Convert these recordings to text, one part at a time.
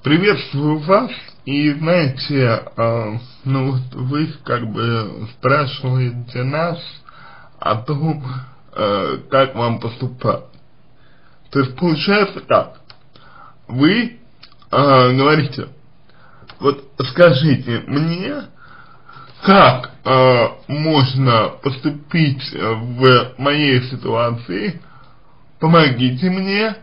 Приветствую вас. И знаете, ну вот вы как бы спрашиваете нас о том, как вам поступать. То есть получается так, вы говорите, вот скажите мне, как можно поступить в моей ситуации, помогите мне,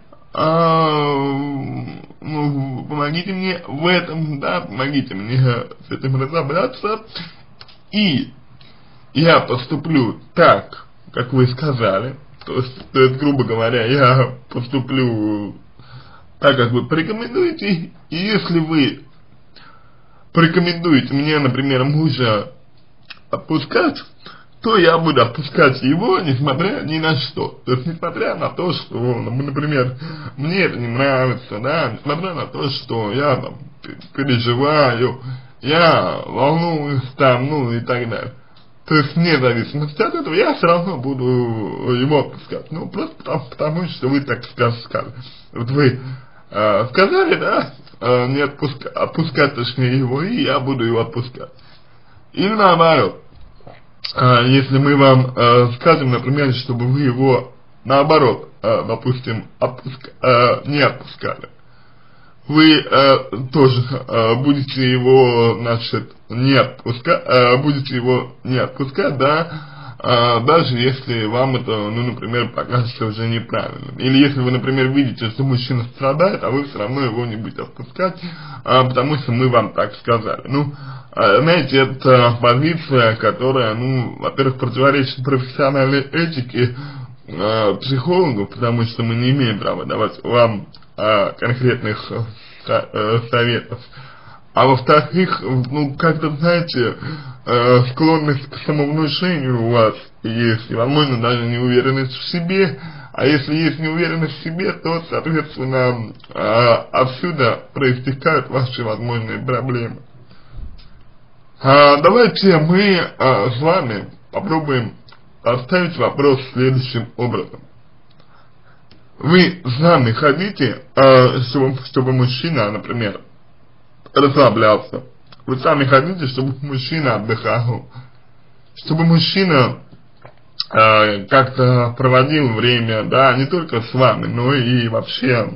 ну, помогите мне в этом, да, помогите мне с этим разобраться, и я поступлю так, как вы сказали, то есть, грубо говоря, я поступлю так, как вы порекомендуете, и если вы порекомендуете мне, например, мужа отпускать, то я буду отпускать его, несмотря ни на что. То есть, несмотря на то, что, например, мне это не нравится, да, несмотря на то, что я там переживаю, я волнуюсь там, ну и так далее. То есть, вне зависимости от этого, я все равно буду его отпускать. Ну, просто потому что вы так сказали. Вот вы сказали, да, не отпускать, точнее, его, и я буду его отпускать. Или наоборот. Если мы вам скажем, например, чтобы вы его наоборот, допустим, не отпускали, вы тоже будете его, значит, будете его не отпускать, да, даже если вам это, ну, например, покажется уже неправильным. Или если вы, например, видите, что мужчина страдает, а вы все равно его не будете отпускать, потому что мы вам так сказали. Ну, знаете, это позиция, которая, ну, во-первых, противоречит профессиональной этике психологов, потому что мы не имеем права давать вам конкретных советов. А во-вторых, ну, как-то, знаете, склонность к самовнушению у вас есть, и, возможно, даже неуверенность в себе. А если есть неуверенность в себе, то, соответственно, отсюда проистекают ваши возможные проблемы. Давайте мы с вами попробуем поставить вопрос следующим образом. Вы сами хотите, чтобы мужчина, например, расслаблялся? Вы сами хотите, чтобы мужчина отдыхал? Чтобы мужчина как-то проводил время, да, не только с вами, но и вообще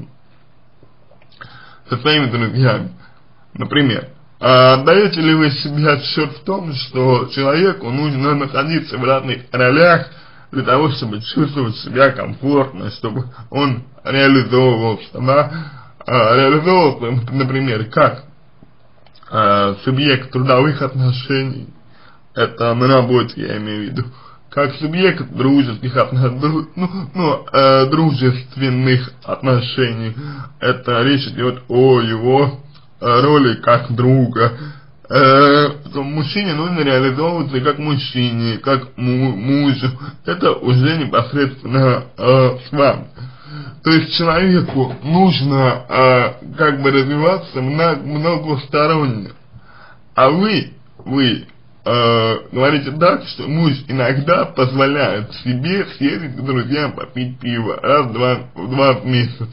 со своими друзьями, например. Отдаете ли вы себе отсчет в том, что человеку нужно находиться в разных ролях для того, чтобы чувствовать себя комфортно, чтобы он реализовывался, да, реализовывался, например, как субъект трудовых отношений, это на работе я имею в виду, как субъект дружеских отношений, дружественных отношений, это речь идет о его роли как друга. Мужчине нужно реализовываться как мужчине, как мужу. Это уже непосредственно с вами. То есть человеку нужно как бы развиваться многосторонне. А вы говорите так, что муж иногда позволяет себе съездить к друзьям попить пиво раза в месяц.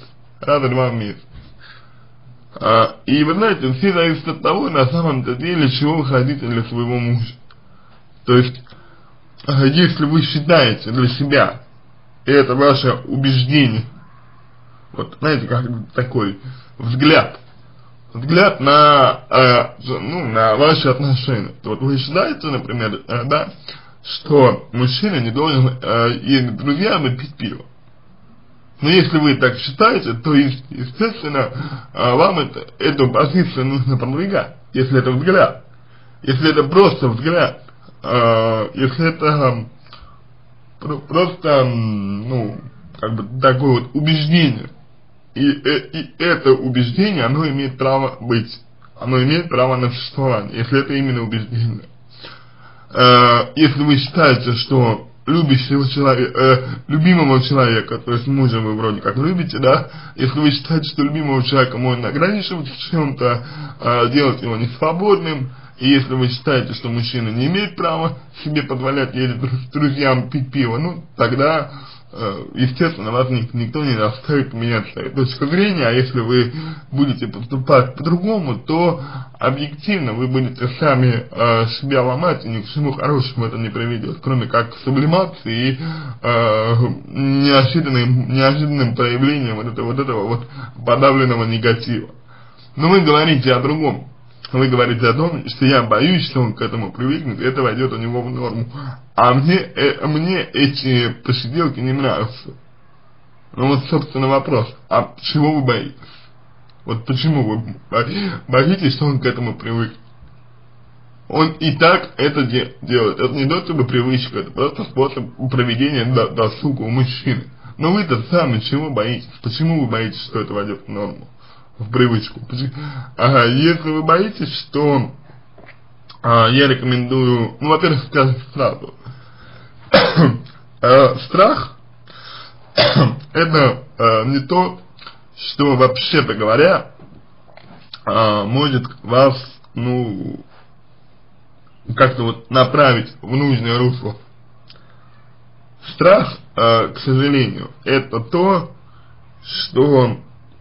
И вы знаете, все зависит от того, на самом-то деле, чего вы хотите для своего мужа. То есть, если вы считаете для себя, и это ваше убеждение, вот знаете, как такой взгляд на, на ваши отношения. Вот вы считаете, например, да, что мужчина не должен ездить с друзьями пить пиво. Но если вы так считаете, то, естественно, вам эту позицию нужно продвигать, если это взгляд. Если это просто взгляд, если это просто, ну, как бы такое вот убеждение. И это убеждение, оно имеет право быть, оно имеет право на существование, если это именно убеждение. Если вы считаете, что любимого человека, то есть мужа вы вроде как любите, да, если вы считаете, что любимого человека можно ограничивать в чем-то, делать его несвободным, и если вы считаете, что мужчина не имеет права себе позволять ездить с друзьям пить пиво, ну, тогда естественно, вас никто не заставит менять свою точку зрения, а если вы будете поступать по-другому, то объективно вы будете сами себя ломать, и ни к чему хорошему это не приведет, кроме как к сублимации и неожиданным проявлением вот этого подавленного негатива. Но вы говорите о другом. Вы говорите о том, что я боюсь, что он к этому привыкнет, и это войдет у него в норму. А мне эти посиделки не нравятся. Ну вот, собственно, вопрос. А чего вы боитесь? Вот почему вы боитесь, что он к этому привыкнет? Он и так это делает. Это не то чтобы привычка, это просто способ проведения досуга у мужчины. Но вы-то сами чего боитесь? Почему вы боитесь, что это войдет в норму? В привычку. Если вы боитесь, что я рекомендую, ну, во-первых, скажу сразу, страх это не то, что, вообще-то говоря, может вас, ну, как-то вот направить в нужное русло. Страх, к сожалению, это то, что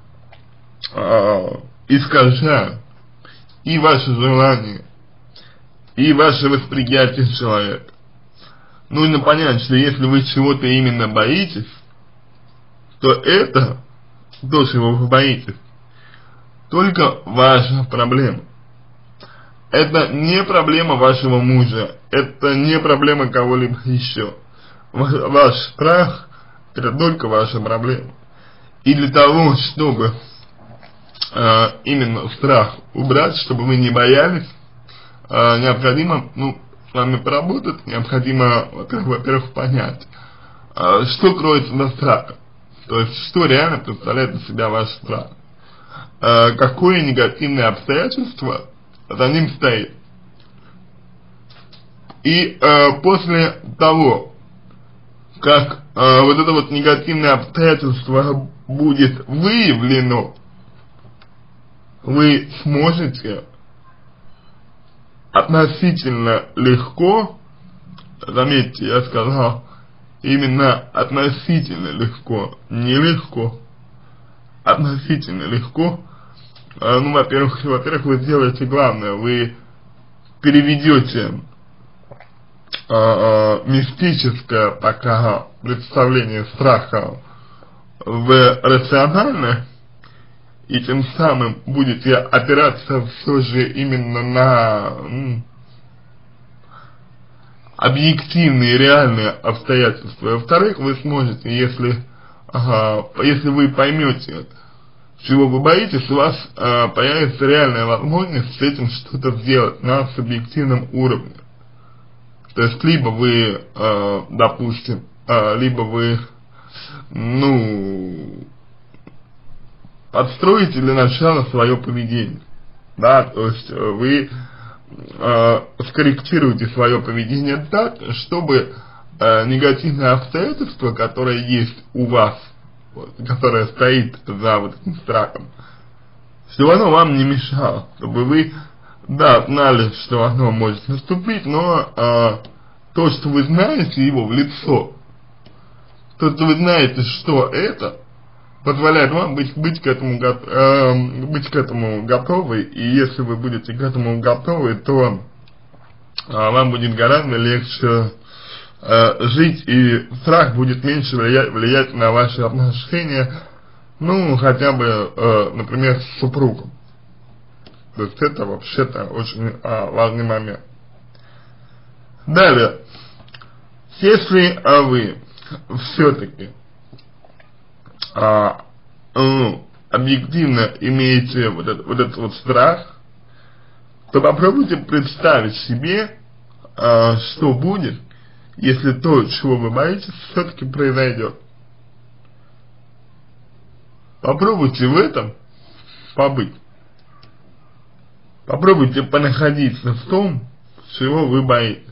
искажает и ваше желание, и ваше восприятие человека. Нужно понять, что если вы чего-то именно боитесь, то это, то, чего вы боитесь, только ваша проблема. Это не проблема вашего мужа, это не проблема кого-либо еще. Ваш страх – это только ваша проблема. И для того, чтобы именно страх убрать, чтобы вы не боялись, необходимо, ну, с вами поработать, необходимо, во-первых, понять, что кроется за страхом, то есть, что реально представляет из себя ваш страх, какое негативное обстоятельство за ним стоит. И после того, как вот это вот негативное обстоятельство будет выявлено, вы сможете относительно легко, заметьте, я сказал, именно относительно легко, не легко, относительно легко, ну, во-первых, вы сделаете главное, вы переведете мистическое пока представление страха в рациональное, и тем самым будете опираться все же именно на объективные, реальные обстоятельства. Во-вторых, вы сможете, если вы поймете, чего вы боитесь, у вас появится реальная возможность с этим что-то сделать на субъективном уровне. То есть, либо вы, допустим, либо вы, ну, подстроите для начала свое поведение, да, то есть вы скорректируете свое поведение так, чтобы негативное обстоятельство, которое есть у вас, вот, которое стоит за вот этим страхом, чтобы оно вам не мешало, чтобы вы, да, знали, что оно может наступить, но то, что вы знаете его в лицо, то, что вы знаете, что это, позволяет вам быть к этому готовы, и если вы будете к этому готовы, то вам будет гораздо легче жить, и страх будет меньше влиять на ваши отношения, ну, хотя бы, например, с супругом. То есть это вообще-то очень важный момент. Далее, если вы все-таки объективно имеете вот этот вот страх, то попробуйте представить себе, что будет, если то, чего вы боитесь, все-таки произойдет. Попробуйте в этом побыть. Попробуйте понаходиться в том, чего вы боитесь.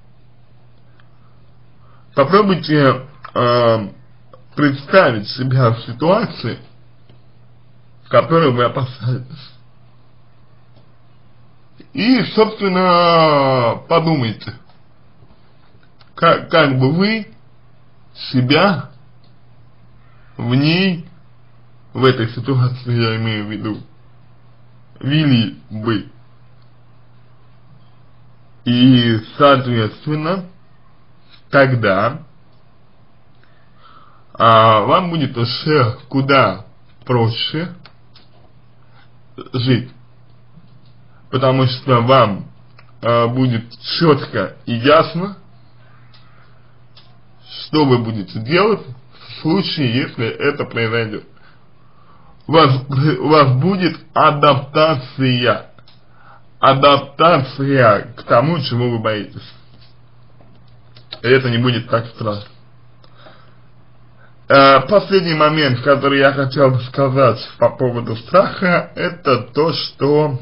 Попробуйте представить себя в ситуации, в которой вы опасаетесь. И, собственно, подумайте, как бы вы себя в ней, в этой ситуации, я имею в виду, вели бы. И, соответственно, тогда вам будет уже куда проще жить, потому что вам будет четко и ясно, что вы будете делать в случае, если это произойдет. У вас будет адаптация к тому, чего вы боитесь. И это не будет так страшно. Последний момент, который я хотел бы сказать по поводу страха, это то, что,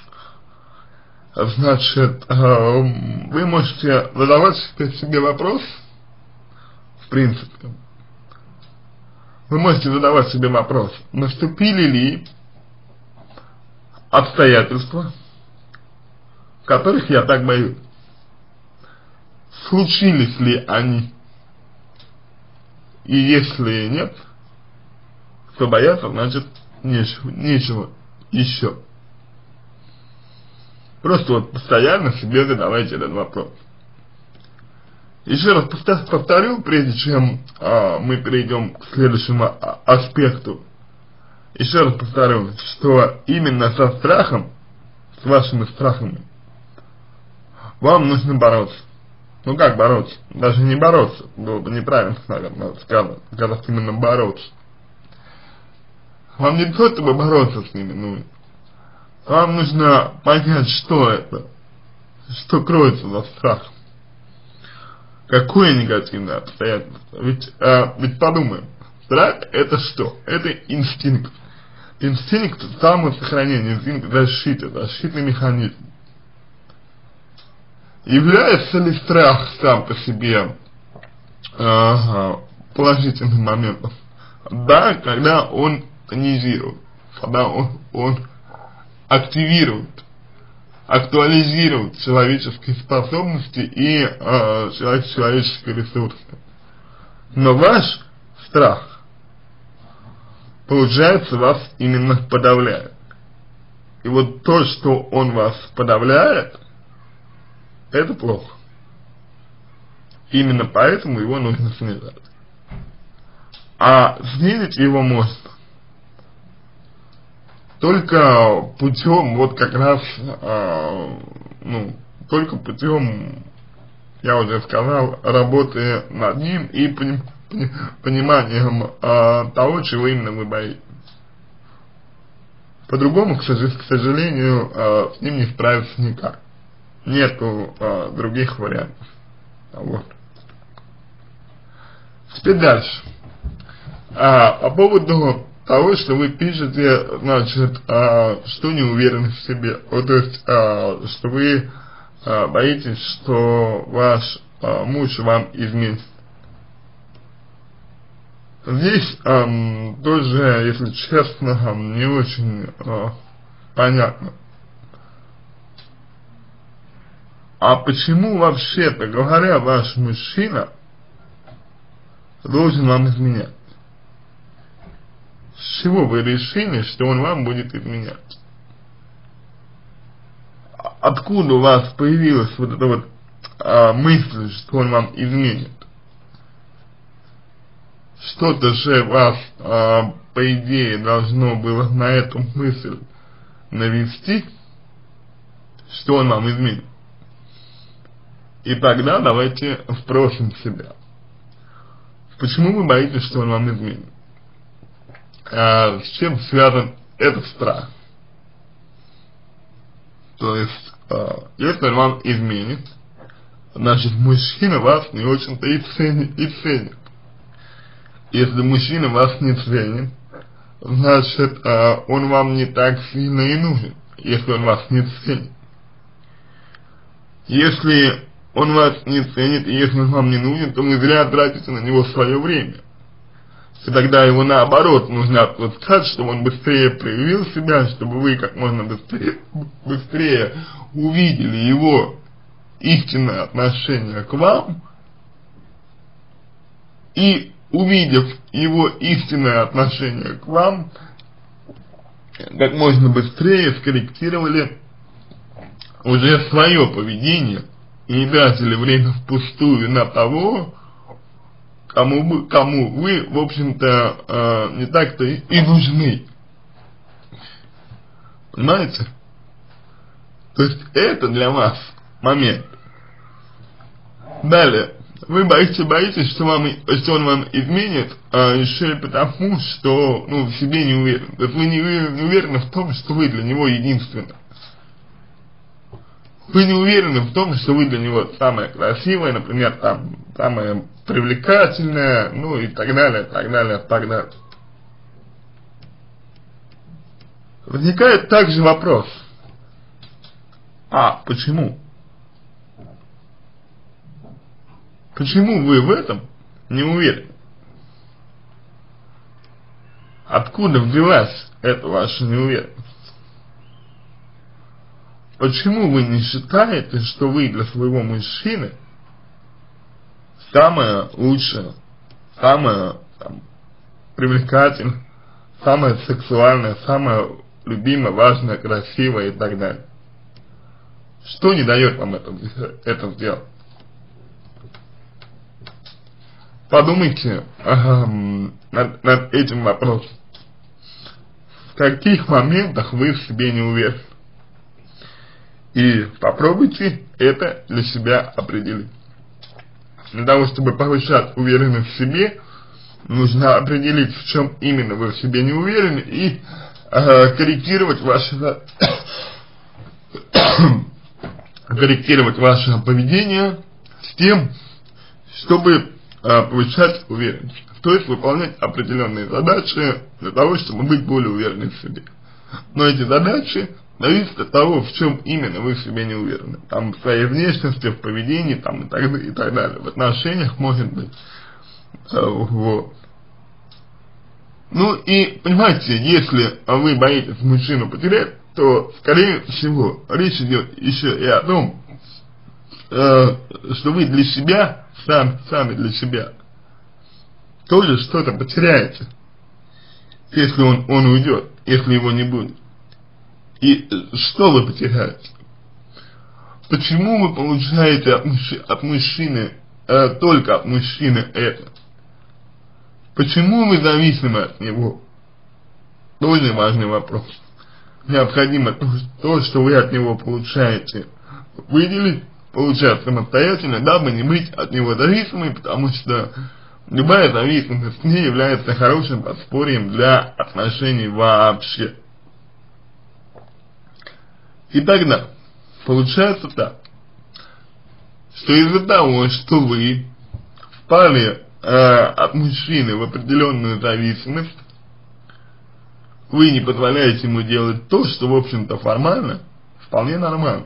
значит, вы можете задавать себе вопрос, в принципе, вы можете задавать себе вопрос, наступили ли обстоятельства, которых я так боюсь, случились ли они, и если нет, то бояться значит нечего еще. Просто вот постоянно себе задавайте этот вопрос. Еще раз повторю, прежде чем мы перейдем к следующему аспекту. Еще раз повторю, что именно со страхом, с вашими страхами, вам нужно бороться. Ну как бороться? Даже не бороться, было бы неправильно, наверное, сказать именно бороться. Вам не то, чтобы бороться с ними, ну, вам нужно понять, что это, что кроется за страхом. Какое негативное обстоятельство? Ведь подумаем, страх это что? Это инстинкт. Инстинкт самосохранения, инстинкт защиты, защитный механизм. Является ли страх сам по себе положительным моментом? Да, когда он тонизирует, когда он активирует, актуализирует человеческие способности и человеческие ресурсы. Но ваш страх, получается, вас именно подавляет. И вот то, что он вас подавляет, это плохо. Именно поэтому его нужно снижать. А снизить его можно только путем, вот как раз, только путем, я уже сказал, работы над ним и пониманием того, чего именно вы боитесь. По-другому, к сожалению, с ним не справиться никак. Нету других вариантов. Вот. Теперь дальше. По поводу того, что вы пишете, значит, что не уверены в себе. Вот, то есть, что вы боитесь, что ваш муж вам изменит. Здесь тоже, если честно, не очень понятно. А почему вообще-то говоря, ваш мужчина должен вам изменять? С чего вы решили, что он вам будет изменять? Откуда у вас появилась вот эта вот мысль, что он вам изменит? Что-то же вас, по идее, должно было на эту мысль навести, что он вам изменит. И тогда давайте спросим себя, почему вы боитесь, что он вам изменит? С чем связан этот страх? То есть, если он вам изменит, значит, мужчина вас не очень-то и ценит. Если мужчина вас не ценит, значит, он вам не так сильно и нужен, если он вас не ценит. Если он вас не ценит, и если он вам не нужен, то вы зря тратите на него свое время. И тогда его наоборот нужно отпускать, чтобы он быстрее проявил себя, чтобы вы как можно быстрее увидели его истинное отношение к вам и увидев его истинное отношение к вам, как можно быстрее скорректировали уже свое поведение и не тратили время впустую на того, кому вы, в общем-то, не так-то и нужны. Понимаете? То есть это для вас момент. Далее. Вы боитесь, что он вам изменит, еще и потому, что, в себе не уверен. То есть вы не уверены в том, что вы для него единственны. Вы не уверены в том, что вы для него самая красивая, например, там, самая привлекательная, и так далее, так далее, так далее. Возникает также вопрос, почему? Почему вы в этом не уверены? Откуда взялась эта ваша неуверенность? Почему вы не считаете, что вы для своего мужчины самая лучшая, самая привлекательная, самая сексуальная, самая любимая, важная, красивая и так далее? Что не дает вам это сделать? Подумайте над этим вопросом. В каких моментах вы в себе не уверены? И попробуйте это для себя определить. Для того, чтобы повышать уверенность в себе, нужно определить, в чем именно вы в себе не уверены, и корректировать ваше поведение с тем, чтобы повышать уверенность. То есть выполнять определенные задачи для того, чтобы быть более уверенным в себе. Но эти задачи зависят от того, в чем именно вы в себе не уверены. Там в своей внешности, в поведении, там и так далее. В отношениях может быть. Вот. И, понимаете, если вы боитесь мужчину потерять, то, скорее всего, речь идет еще и о том, что вы для себя, сами для себя, тоже что-то потеряете, если он уйдет, если его не будет. И что вы потеряете? Почему вы получаете от мужчины, только от мужчины это? Почему вы зависимы от него? Тоже важный вопрос. Необходимо то, что вы от него получаете, выделить, получать самостоятельно, дабы не быть от него зависимой, потому что любая зависимость не является хорошим подспорьем для отношений вообще. И тогда получается так, что из-за того, что вы впали от мужчины в определенную зависимость, вы не позволяете ему делать то, что, в общем-то, формально вполне нормально.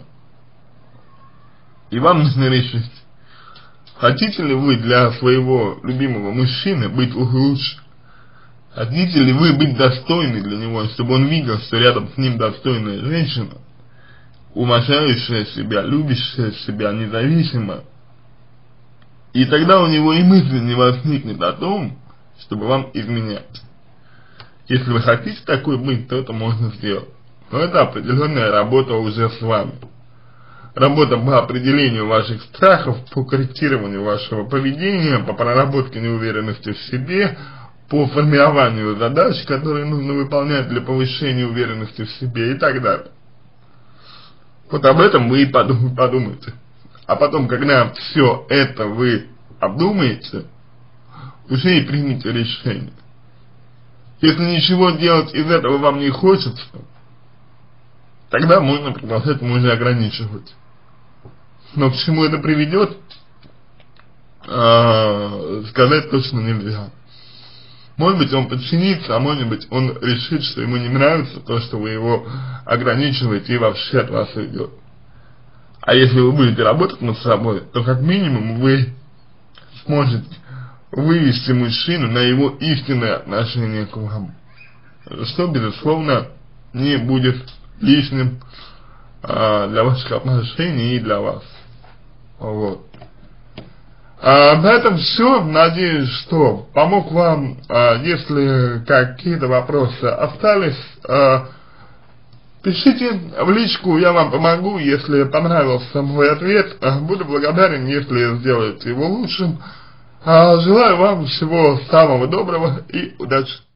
И вам нужно решить, хотите ли вы для своего любимого мужчины быть лучше? Хотите ли вы быть достойны для него, чтобы он видел, что рядом с ним достойная женщина, уважающая себя, любящая себя, независимо? И тогда у него и мысли не возникнет о том, чтобы вам изменять. Если вы хотите такой быть, то это можно сделать. Но это определенная работа уже с вами. Работа по определению ваших страхов, по корректированию вашего поведения, по проработке неуверенности в себе, по формированию задач, которые нужно выполнять для повышения уверенности в себе и так далее. Вот об этом вы и подумайте. А потом, когда все это вы обдумаете, уже и примите решение. Если ничего делать из этого вам не хочется, тогда можно продолжать, можно ограничивать. Но к чему это приведет, сказать точно нельзя. Может быть, он подчинится, а может быть, он решит, что ему не нравится то, что вы его ограничиваете, и вообще от вас уйдет. А если вы будете работать над собой, то как минимум вы сможете вывести мужчину на его истинное отношение к вам, что, безусловно, не будет лишним для ваших отношений и для вас. Вот. На этом все. Надеюсь, что помог вам. Если какие-то вопросы остались, пишите в личку, я вам помогу. Если понравился мой ответ, буду благодарен, если сделаете его лучшим. Желаю вам всего самого доброго и удачи.